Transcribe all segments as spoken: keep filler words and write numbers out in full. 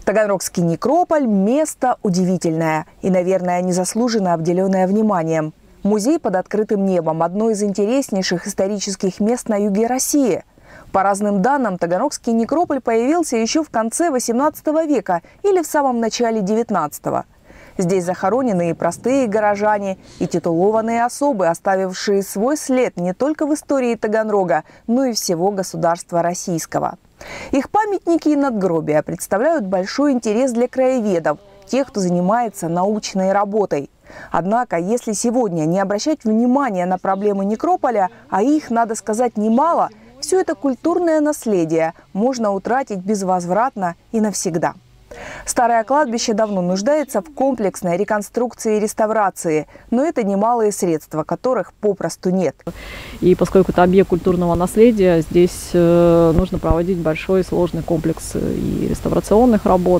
Таганрогский некрополь – место удивительное и, наверное, незаслуженно обделенное вниманием. Музей под открытым небом – одно из интереснейших исторических мест на юге России. По разным данным, Таганрогский некрополь появился еще в конце восемнадцатого века или в самом начале девятнадцатого. Здесь захоронены и простые горожане, и титулованные особы, оставившие свой след не только в истории Таганрога, но и всего государства российского. Их памятники и надгробия представляют большой интерес для краеведов, тех, кто занимается научной работой. Однако, если сегодня не обращать внимания на проблемы некрополя, а их, надо сказать, немало, все это культурное наследие можно утратить безвозвратно и навсегда. Старое кладбище давно нуждается в комплексной реконструкции и реставрации, но это немалые средства, которых попросту нет. И поскольку это объект культурного наследия, здесь нужно проводить большой и сложный комплекс и реставрационных работ.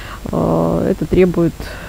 Это требует,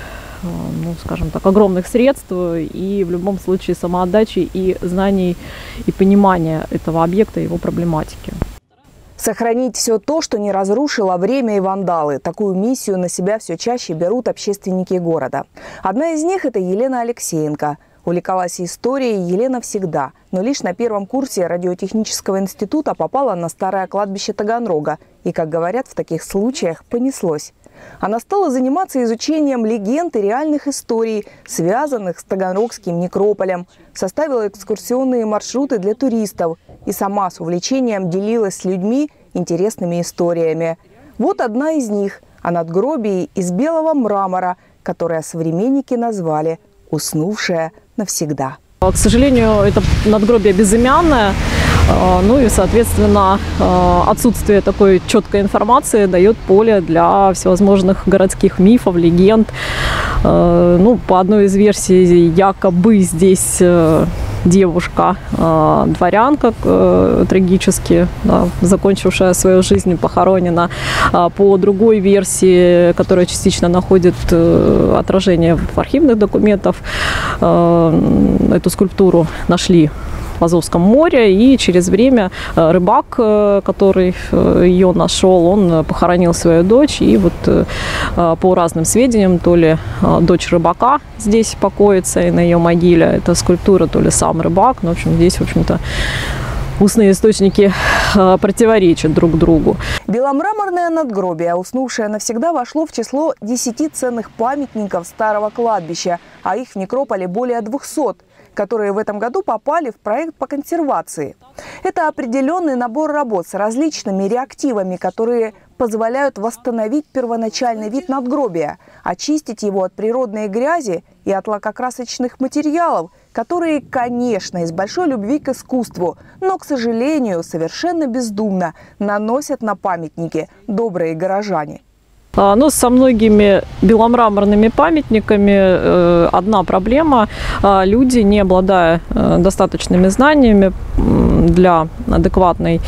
ну, скажем так, огромных средств и в любом случае самоотдачи и знаний и понимания этого объекта и его проблематики. Сохранить все то, что не разрушило время и вандалы. Такую миссию на себя все чаще берут общественники города. Одна из них – это Елена Алексеенко. Увлекалась историей Елена всегда, но лишь на первом курсе радиотехнического института попала на старое кладбище Таганрога. И, как говорят, в таких случаях понеслось. Она стала заниматься изучением легенд и реальных историй, связанных с Таганрогским некрополем, составила экскурсионные маршруты для туристов и сама с увлечением делилась с людьми интересными историями. Вот одна из них о надгробии из белого мрамора, которое современники назвали «уснувшая навсегда». К сожалению, это надгробие безымянное. Ну и, соответственно, отсутствие такой четкой информации дает поле для всевозможных городских мифов, легенд. Ну, по одной из версий, якобы здесь девушка, дворянка, трагически, да, закончившая свою жизнь, похоронена. По другой версии, которая частично находит отражение в архивных документах, эту скульптуру нашли в Азовском море, и через время рыбак, который ее нашел, он похоронил свою дочь, и вот по разным сведениям, то ли дочь рыбака здесь покоится, и на ее могиле эта скульптура, то ли сам рыбак, но, в общем, здесь, в общем-то, устные источники противоречат друг другу. Беломраморное надгробие, уснувшее навсегда, вошло в число десяти ценных памятников старого кладбища, а их в некрополе более двухсот, которые в этом году попали в проект по консервации. Это определенный набор работ с различными реактивами, которые позволяют восстановить первоначальный вид надгробия, очистить его от природной грязи и от лакокрасочных материалов, которые, конечно, из большой любви к искусству, но, к сожалению, совершенно бездумно наносят на памятники добрые горожане. Но со многими беломраморными памятниками одна проблема. Люди, не обладая достаточными знаниями для адекватной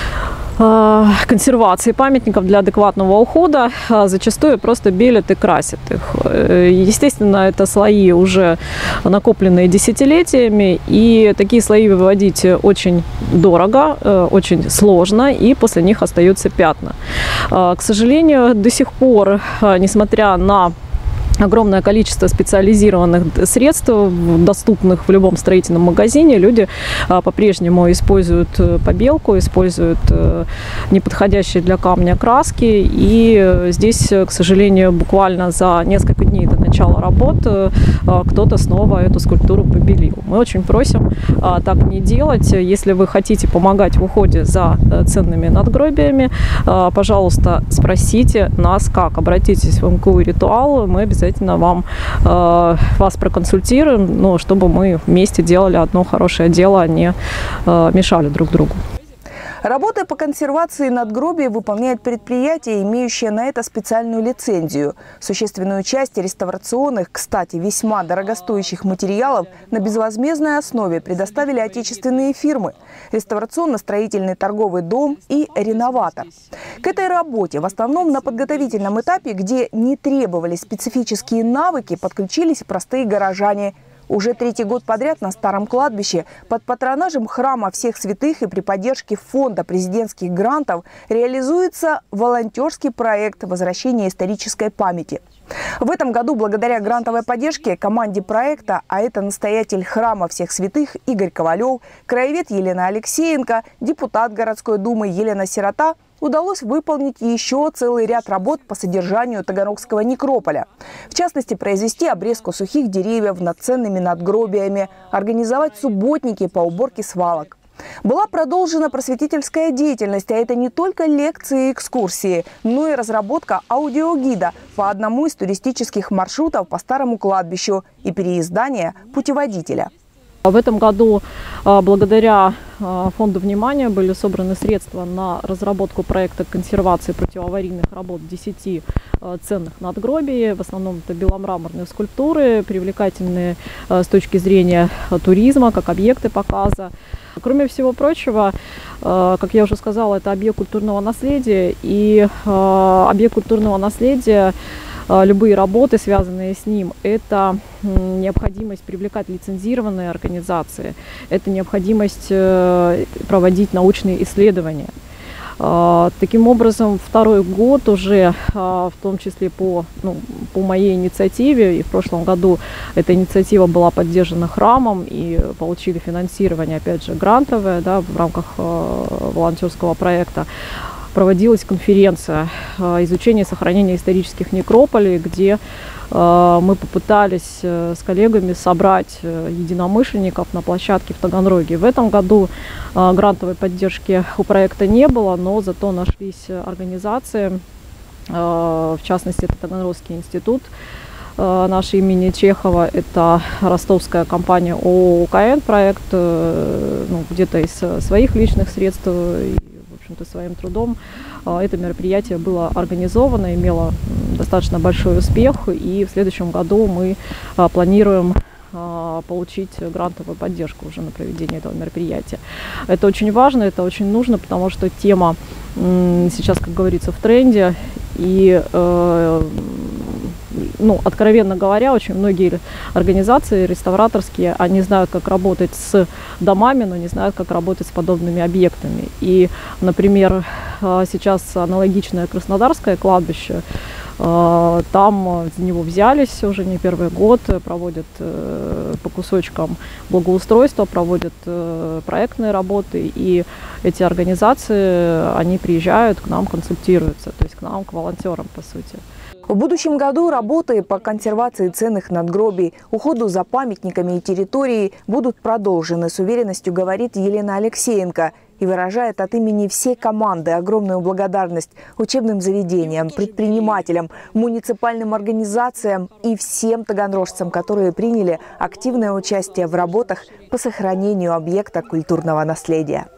консервации памятников, для адекватного ухода, зачастую просто белят и красят их. Естественно, это слои уже накопленные десятилетиями, и такие слои выводить очень дорого, очень сложно, и после них остаются пятна. К сожалению, до сих пор, несмотря на огромное количество специализированных средств, доступных в любом строительном магазине, люди по-прежнему используют побелку, используют неподходящие для камня краски. И здесь, к сожалению, буквально за несколько дней до начала работ кто-то снова эту скульптуру побелил. Мы очень просим так не делать. Если вы хотите помогать в уходе за ценными надгробиями, пожалуйста, спросите нас как. Обратитесь в эм ка у «Ритуал», мы обязательно Обязательно вам, э, вас проконсультируем, ну, чтобы мы вместе делали одно хорошее дело, а не э, мешали друг другу. Работы по консервации надгробий выполняет предприятие, имеющее на это специальную лицензию. Существенную часть реставрационных, кстати, весьма дорогостоящих материалов на безвозмездной основе предоставили отечественные фирмы – реставрационно-строительный торговый дом и реноватор. К этой работе в основном на подготовительном этапе, где не требовались специфические навыки, подключились простые горожане. Уже третий год подряд на Старом кладбище под патронажем Храма всех святых и при поддержке Фонда президентских грантов реализуется волонтерский проект возвращения исторической памяти. В этом году благодаря грантовой поддержке команде проекта, а это настоятель Храма всех святых Игорь Ковалев, краевед Елена Алексеенко, депутат городской думы Елена Сирота, удалось выполнить еще целый ряд работ по содержанию Таганрогского некрополя. В частности, произвести обрезку сухих деревьев над ценными надгробиями, организовать субботники по уборке свалок. Была продолжена просветительская деятельность, а это не только лекции и экскурсии, но и разработка аудиогида по одному из туристических маршрутов по Старому кладбищу и переиздание путеводителя. В этом году благодаря фонду внимания были собраны средства на разработку проекта консервации противоаварийных работ десяти ценных надгробий. В основном это беломраморные скульптуры, привлекательные с точки зрения туризма, как объекты показа. Кроме всего прочего, как я уже сказала, это объект культурного наследия. И объект культурного наследия, любые работы, связанные с ним, это необходимость привлекать лицензированные организации, это необходимость проводить научные исследования. Таким образом, второй год уже, в том числе по, ну, по моей инициативе, и в прошлом году эта инициатива была поддержана храмом и получили финансирование, опять же, грантовое, да, в рамках волонтерского проекта. Проводилась конференция изучения и сохранения исторических некрополей, где мы попытались с коллегами собрать единомышленников на площадке в Таганроге. В этом году грантовой поддержки у проекта не было, но зато нашлись организации, в частности, это Таганрогский институт наш имени Чехова, это ростовская компания ООО «УКН» проект, ну, где-то из своих личных средств, в общем-то, своим трудом. Это мероприятие было организовано, имело достаточно большой успех, и в следующем году мы планируем получить грантовую поддержку уже на проведение этого мероприятия. Это очень важно, это очень нужно, потому что тема сейчас, как говорится, в тренде, и ну, откровенно говоря, очень многие организации реставраторские, они знают, как работать с домами, но не знают, как работать с подобными объектами. И, например, сейчас аналогичное Краснодарское кладбище, там за него взялись уже не первый год, проводят по кусочкам благоустройства, проводят проектные работы, и эти организации, они приезжают к нам, консультируются, то есть к нам, к волонтерам, по сути. В будущем году работы по консервации ценных надгробий, уходу за памятниками и территорией будут продолжены, с уверенностью говорит Елена Алексеенко, и выражает от имени всей команды огромную благодарность учебным заведениям, предпринимателям, муниципальным организациям и всем таганрожцам, которые приняли активное участие в работах по сохранению объекта культурного наследия.